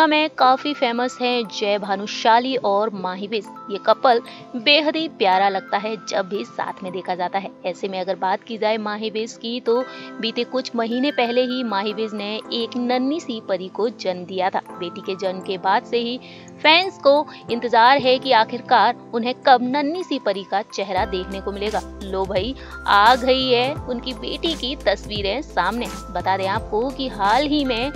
दुनिया में काफी फेमस है जय भानुशाली और माही विज। ये कपल बेहद ही प्यारा लगता है जब भी साथ में देखा जाता है। ऐसे में अगर बात की जाए माही विज की, तो बीते कुछ महीने पहले ही माही विज ने एक नन्ही सी परी को जन्म दिया था। बेटी के जन्म के बाद से ही फैंस को इंतजार है कि आखिरकार उन्हें कब नन्ही सी परी का चेहरा देखने को मिलेगा। लो भाई, आ गई है उनकी बेटी की तस्वीरें सामने। बता दें आपको कि हाल ही में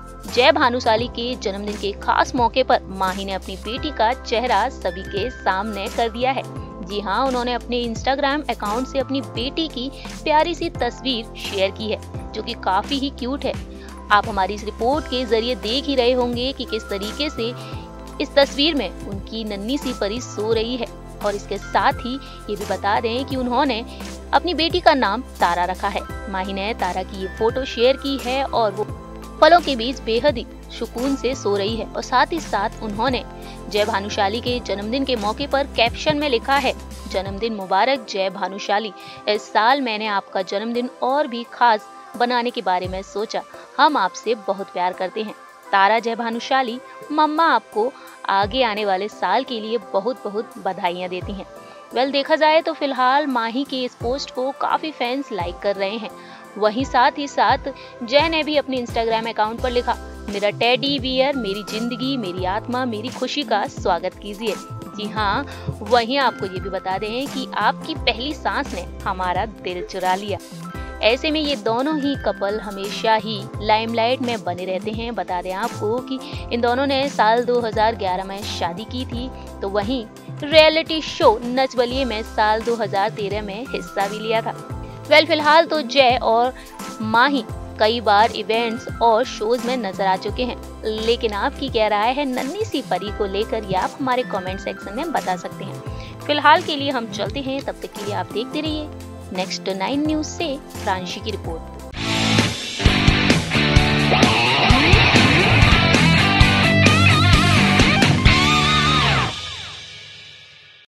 जय भानुशाली के जन्मदिन के खास मौके पर माही ने अपनी बेटी का चेहरा सभी के सामने कर दिया है। जी हाँ, उन्होंने अपने इंस्टाग्राम अकाउंट से अपनी बेटी की प्यारी सी तस्वीर शेयर की है, जो कि काफी ही क्यूट है। आप हमारी इस रिपोर्ट के जरिए देख ही रहे होंगे कि किस तरीके से इस तस्वीर में उनकी नन्ही सी परी सो रही है। और इसके साथ ही ये भी बता दें कि उन्होंने अपनी बेटी का नाम तारा रखा है। माही ने तारा की ये फोटो शेयर की है और वो पलों के बीच बेहद ही सुकून से सो रही है। और साथ ही साथ उन्होंने जय भानुशाली के जन्मदिन के मौके पर कैप्शन में लिखा है, जन्मदिन मुबारक जय भानुशाली। इस साल मैंने आपका जन्मदिन और भी खास बनाने के बारे में सोचा। हम आपसे बहुत प्यार करते हैं। तारा जय भानुशाली, मम्मा आपको आगे आने वाले साल के लिए बहुत बहुत बधाइयाँ देती हैं। वेल, देखा जाए तो फिलहाल माही के इस पोस्ट को काफी फैंस लाइक कर रहे हैं। वहीं साथ ही साथ जय ने भी अपने इंस्टाग्राम अकाउंट पर लिखा, मेरा टेडी बियर, मेरी जिंदगी, मेरी आत्मा, मेरी खुशी का स्वागत कीजिए। जी हाँ, वहीं आपको ये भी बता दें कि आपकी पहली सांस ने हमारा दिल चुरा लिया। ऐसे में ये दोनों ही कपल हमेशा ही लाइमलाइट में बने रहते हैं। बता दें आपको कि इन दोनों ने साल 2011 में शादी की थी, तो वहीं रियलिटी शो नच बलिए में साल 2013 में हिस्सा भी लिया था। वेल, फिलहाल तो जय और माही कई बार इवेंट्स और शोज में नजर आ चुके हैं, लेकिन आपकी क्या राय है नन्ही सी परी को लेकर, ये आप हमारे कमेंट सेक्शन में बता सकते हैं। फिलहाल के लिए हम चलते हैं, तब तक के लिए आप देखते रहिए नेक्स्ट 9 न्यूज से प्रांशी की रिपोर्ट।